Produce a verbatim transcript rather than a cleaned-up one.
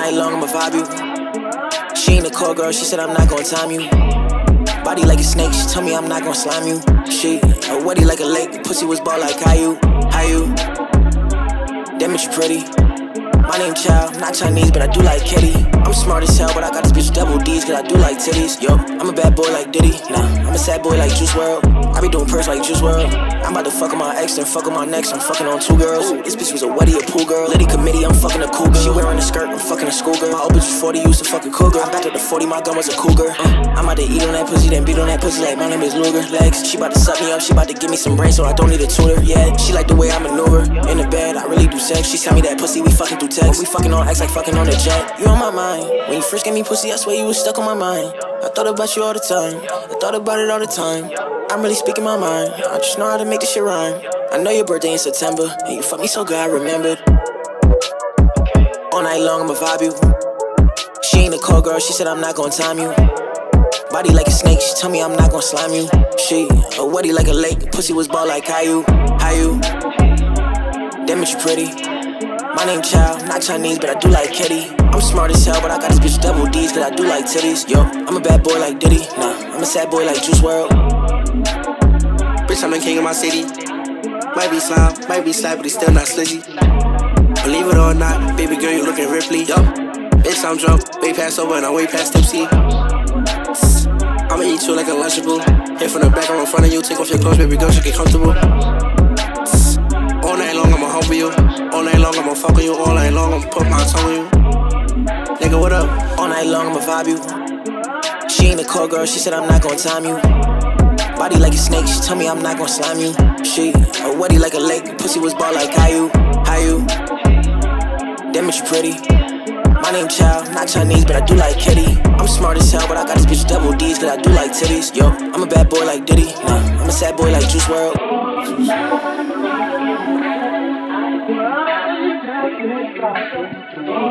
night long, I'ma vibe you. She ain't a call girl, she said I'm not gon' time you. Body like a snake, she told me I'm not gon' slime you. She a wetty like a lake, pussy was ball like Caillou. Caillou. Damn it, you pretty. My name Chow, not Chinese, but I do like kitty. I'm smart as hell, but I got this bitch double D's, cause I do like titties. Yo, I'm a bad boy like Diddy. Nah, I'm a sad boy like Juice world. I be doing perks like Juice world. I'm about to fuck on my ex and fuck on my next. I'm fucking on two girls. Ooh, this bitch was a wetty, a pool girl. Liddy committee, I'm fucking a cool girl. She wearing a skirt, I'm fucking a schoolgirl. My old bitch was forty, used to fuck a cougar. I'm back at the forty, my gun was a cougar. Uh, I'm about to eat on that pussy, then beat on that pussy like my name is Luger. Legs, she about to suck me up, she about to give me some brains, so I don't need a tutor. Yeah, she like the way I maneuver. In the bed, I really do sex. She tell me that pussy, we fucking through text. We fucking on X like fucking on the jet. You on my mind. When you first gave me pussy, I swear you was stuck on my mind. I thought about you all the time. I thought about it all the time. I'm really speaking my mind. I just know how to make this shit rhyme. I know your birthday in September, and you fucked me so good I remembered. All night long, I'ma vibe you. She ain't a call girl, she said I'm not gon' time you. Body like a snake, she told me I'm not gon' slime you. She a wetty like a lake, pussy was ball like Caillou. Caillou. Damn it, you pretty. My name Chow, not Chinese, but I do like kitty. I'm smart as hell, but I got this bitch double D's, cause I do like titties. Yo, I'm a bad boy like Diddy. Nah, I'm a sad boy like Juice world. Bitch, I'm the king of my city. Might be slime, might be slide, but he's still not slizzy. Believe it or not, baby girl, you looking Ripley. Yup, bitch, I'm drunk, way past over and I'm way past tipsy. I'ma eat you like a Lunchable. Hit from the back, I'm in front of you. Take off your clothes, baby girl, she get comfortable. All night long, I'ma humble you. All night long, I'ma fuck with you. All night long, I'ma put my tongue on you. Nigga, what up? All night long, I'ma vibe you. She ain't a call girl, she said I'm not gon' time you. Body like a snake, she told me I'm not gon' slime you. She a wetty like a lake, pussy was ball like Caillou. Caillou. Damn it, you pretty. My name Chow, not Chinese, but I do like kitty. I'm smart as hell, but I got this bitch double D's, cause I do like titties. Yo, I'm a bad boy like Diddy. Nah, I'm a sad boy like Juice world. Thank you.